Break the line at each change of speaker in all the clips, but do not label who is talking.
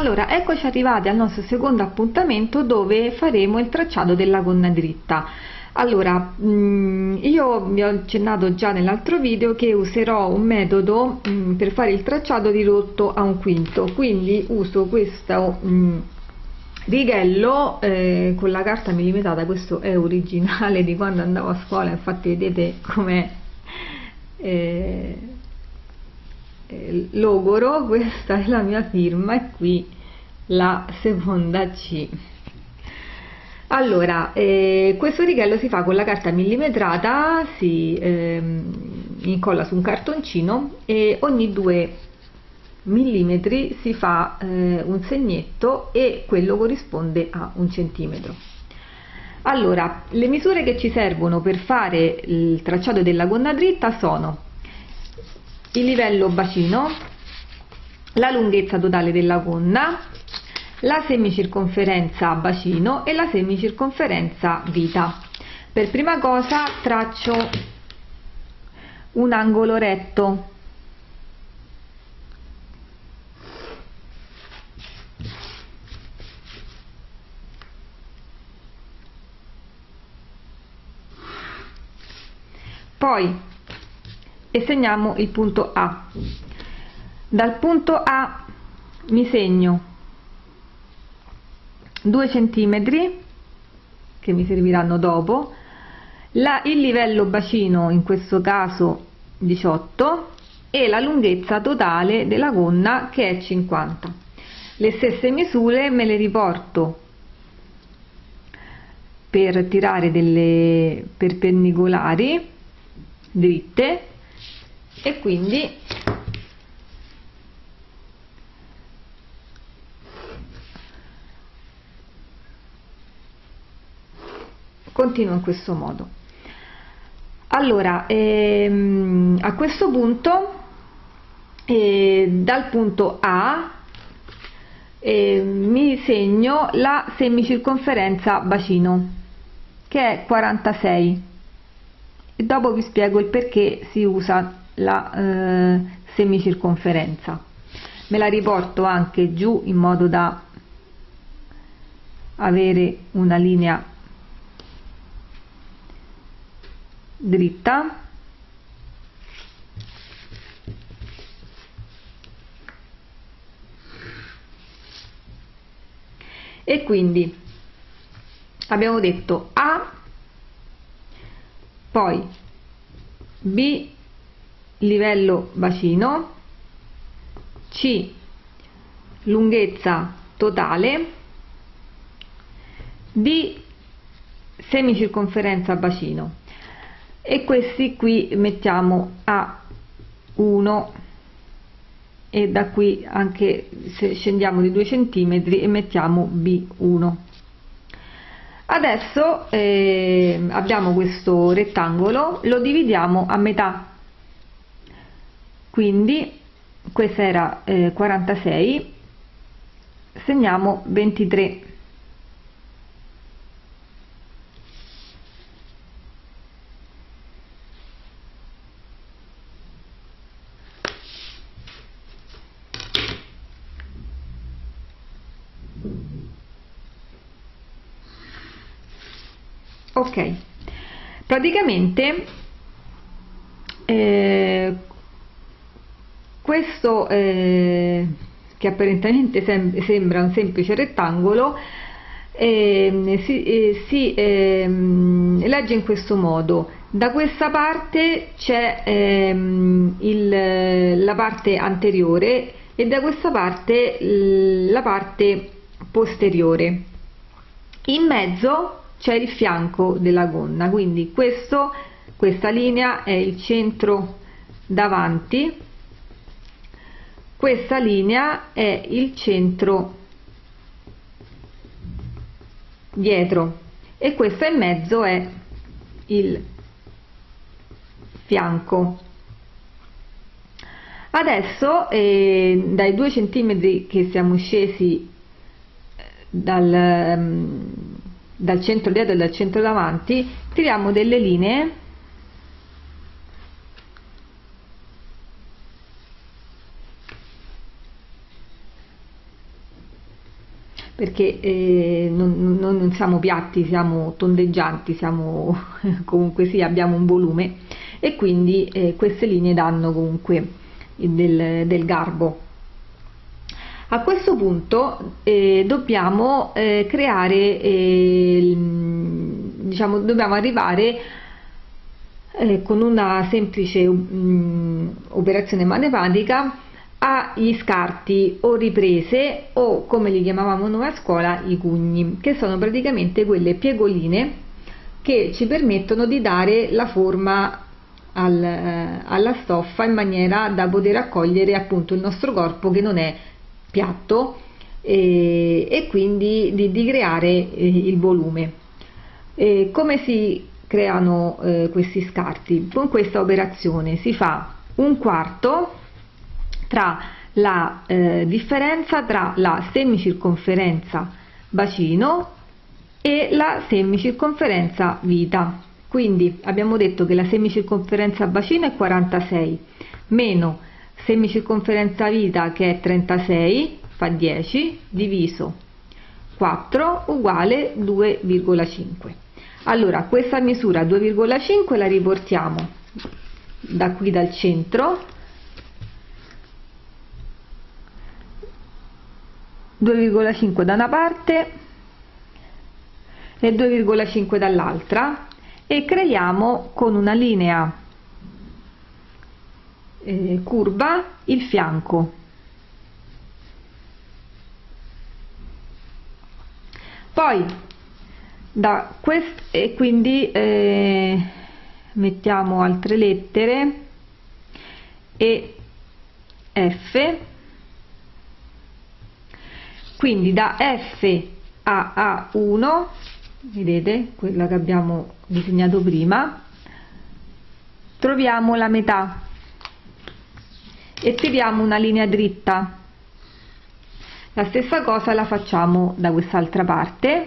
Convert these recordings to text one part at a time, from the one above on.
Allora, eccoci arrivati al nostro secondo appuntamento dove faremo il tracciato della gonna dritta. Allora, io vi ho accennato già nell'altro video che userò un metodo per fare il tracciato ridotto a 1/5, quindi uso questo righello con la carta millimetrata. Questo è originale di quando andavo a scuola, infatti vedete com'è logoro. Questa è la mia firma e qui la seconda C. Allora, questo righello si fa con la carta millimetrata, si incolla su un cartoncino e ogni 2 millimetri si fa un segnetto e quello corrisponde a 1 centimetro. Allora, le misure che ci servono per fare il tracciato della gonna dritta sono il livello bacino, la lunghezza totale della gonna, la semicirconferenza bacino e la semicirconferenza vita. Per prima cosa traccio un angolo retto. Poi segniamo il punto A. Dal punto A mi segno 2 centimetri che mi serviranno dopo, il livello bacino in questo caso 18 e la lunghezza totale della gonna che è 50. Le stesse misure me le riporto per tirare delle perpendicolari dritte e quindi continuo in questo modo. Allora, a questo punto dal punto A mi segno la semicirconferenza bacino che è 46 e dopo vi spiego il perché si usa la semicirconferenza. Me la riporto anche giù in modo da avere una linea dritta. E quindi abbiamo detto A, poi B livello bacino, C lunghezza totale, D semicirconferenza bacino e questi qui mettiamo A1 e da qui anche se scendiamo di 2 centimetri e mettiamo B1. Adesso abbiamo questo rettangolo, lo dividiamo a metà, quindi questa era 46, segniamo 23. Ok, praticamente questo che apparentemente sembra un semplice rettangolo si legge in questo modo: da questa parte c'è la parte anteriore e da questa parte la parte posteriore, in mezzo c'è il fianco della gonna, quindi questa linea è il centro davanti, questa linea è il centro dietro e questa in mezzo è il fianco. Adesso dai 2 centimetri che siamo scesi dal centro dietro e dal centro davanti, tiriamo delle linee perché noi non siamo piatti, siamo tondeggianti, siamo comunque sì, abbiamo un volume, e quindi queste linee danno comunque del garbo. A questo punto dobbiamo creare, diciamo, dobbiamo arrivare con una semplice operazione matematica agli scarti o riprese, o come li chiamavamo noi a scuola i cugni, che sono praticamente quelle piegoline che ci permettono di dare la forma alla stoffa in maniera da poter accogliere appunto il nostro corpo, che non è piatto, e quindi di creare il volume. Come si creano questi scarti? Con questa operazione si fa un quarto tra la differenza tra la semicirconferenza bacino e la semicirconferenza vita. Quindi abbiamo detto che la semicirconferenza bacino è 46 meno semicirconferenza vita, che è 36, fa 10, diviso 4 uguale 2,5. Allora questa misura 2,5 la riportiamo da qui, dal centro, 2,5 da una parte e 2,5 dall'altra, e creiamo con una linea curva il fianco. Poi da questo, e quindi mettiamo altre lettere, e F, quindi da F a A1, vedete quella che abbiamo disegnato prima, troviamo la metà e tiriamo una linea dritta. La stessa cosa la facciamo da quest'altra parte,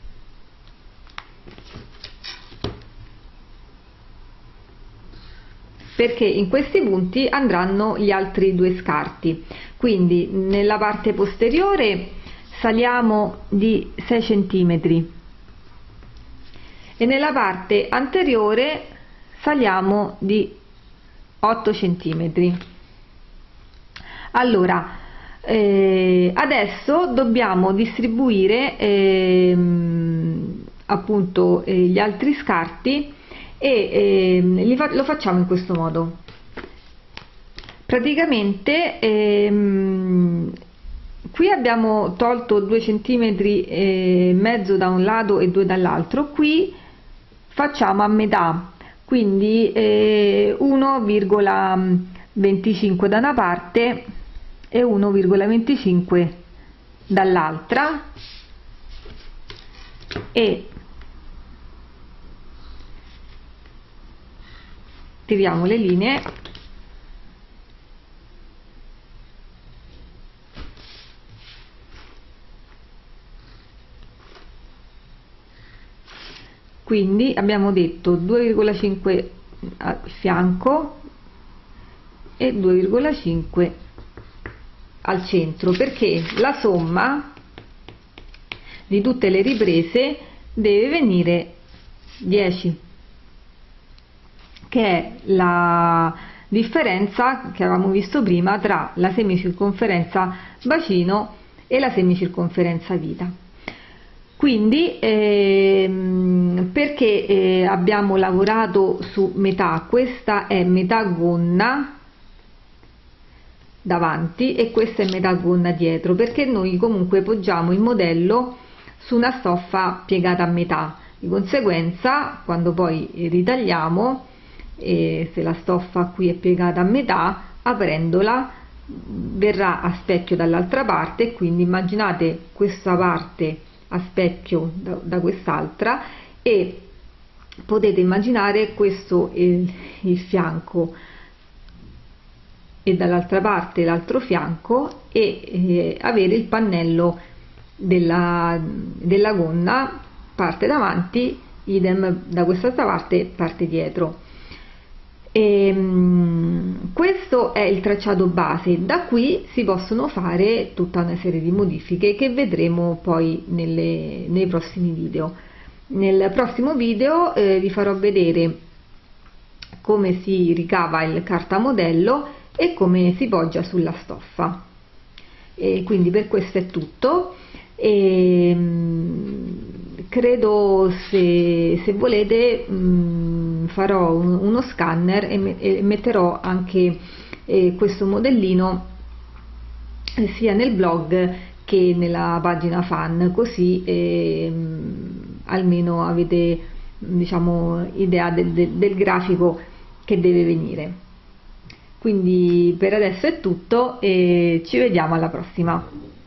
perché in questi punti andranno gli altri due scarti. Quindi nella parte posteriore saliamo di 6 cm e nella parte anteriore saliamo di 8 cm. Allora adesso dobbiamo distribuire appunto gli altri scarti, e lo facciamo in questo modo. Praticamente qui abbiamo tolto 2 cm e mezzo da un lato e 2 dall'altro. Qui facciamo a metà, quindi 1,25 da una parte e 1,25 dall'altra, e tiriamo le linee quindi abbiamo detto 2,5 al fianco e 2,5 al centro, perché la somma di tutte le riprese deve venire 10, che è la differenza che avevamo visto prima tra la semicirconferenza bacino e la semicirconferenza vita. Quindi perché abbiamo lavorato su metà, questa è metà gonna davanti e questa è metà gonna dietro, perché noi comunque poggiamo il modello su una stoffa piegata a metà. Di conseguenza, quando poi ritagliamo, se la stoffa qui è piegata a metà, aprendola verrà a specchio dall'altra parte, quindi immaginate questa parte a specchio da quest'altra, e potete immaginare questo il fianco e dall'altra parte l'altro fianco, e avere il pannello della gonna, parte davanti, idem da quest'altra parte, parte dietro. Questo è il tracciato base. Da qui si possono fare tutta una serie di modifiche che vedremo poi nei prossimi video. Nel prossimo video vi farò vedere come si ricava il cartamodello e come si poggia sulla stoffa. E quindi per questo è tutto. Credo, se volete, farò uno scanner e metterò anche questo modellino sia nel blog che nella pagina fan, così almeno avete, diciamo, idea del grafico che deve venire. Quindi per adesso è tutto e ci vediamo alla prossima.